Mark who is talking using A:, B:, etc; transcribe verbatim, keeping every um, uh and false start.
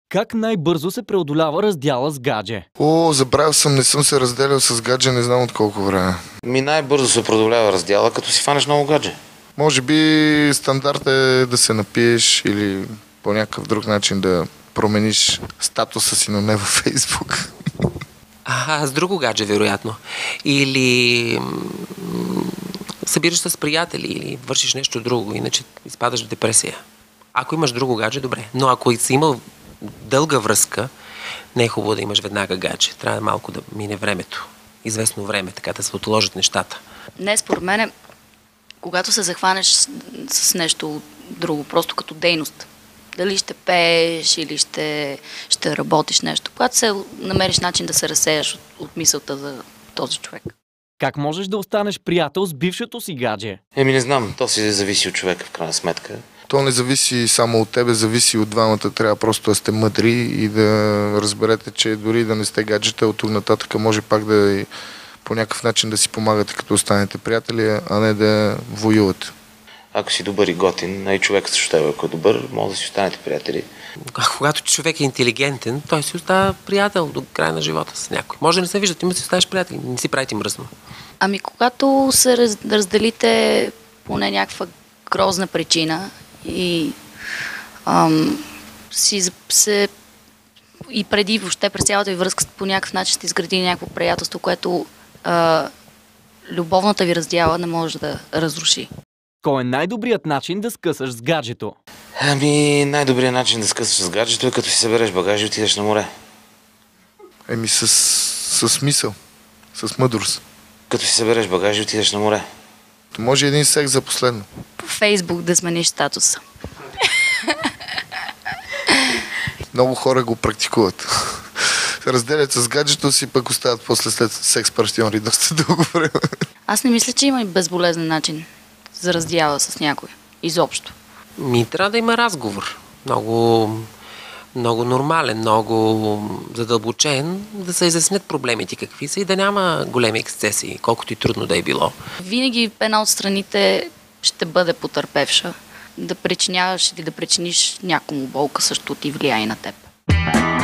A: Как най-бързо се преодолява раздяла с гадже?
B: О, забравил съм, не съм се разделял с гадже, не знам от колко време.
C: Ми най-бързо се продолява раздяла, като си фанеш много гадже.
B: Може би стандарт е да се напиеш или по някакъв друг начин да промениш статуса си, но не във Фейсбук.
D: А, с друго гадже, вероятно. Или събираш с приятели, или вършиш нещо друго, иначе изпадаш в депресия. Ако имаш друго гадже, добре. Но ако си имал дълга връзка, не е хубаво да имаш веднага гадже. Трябва малко да мине времето. Известно време, така да се отложат нещата.
E: Не, според мен, когато се захванеш с, с нещо друго, просто като дейност, дали ще пееш или ще, ще работиш нещо, когато се намериш начин да се разсеяш от, от мисълта за този човек.
A: Как можеш да останеш приятел с бившето си гадже?
C: Еми не знам, то си зависи от човека в крайна сметка.
B: То не зависи само от тебе, зависи от двамата. Трябва просто да сте мъдри и да разберете, че дори да не сте гаджета, от тук нататък може пак да по някакъв начин да си помагате, като останете приятели, а не да воювате.
C: Ако си добър и готин, а и човекът също тебе, ако е добър, може да си останете приятели.
D: А когато човек е интелигентен, той си остава приятел до края на живота с някой. Може да не се виждат, има си оставаш приятели, не си правите мръсно.
E: Ами когато се раз, разделите поне някаква грозна причина и ам, си се и преди въобще през цялата ви връзка по някакъв начин сте изградили някакво приятелство, което а, любовната ви раздяла не може да разруши.
A: Кой е най-добрият начин да скъсаш с гаджето?
C: Ами най-добрият начин да скъсаш с гаджето е като си събереш багаж и отидеш на море.
B: Еми с, с смисъл, с мъдрост.
C: Като си събереш багаж и отидеш на море.
B: Може един секс за последно.
E: По Фейсбук да смениш статуса.
B: Много хора го практикуват. Разделят с гаджето си, пък остават после след секс партньори доста дълго време.
E: Аз не мисля, че има и безболезнен начин за раздяла с някой. Изобщо.
D: Ми трябва да има разговор. Много, много нормален, много задълбочен, да се изяснят проблемите какви са и да няма големи ексцесии, колкото и трудно да е било.
E: Винаги една от страните ще бъде потърпевша. Да причиняваш или да причиниш някому болка също ти влияе и на теб.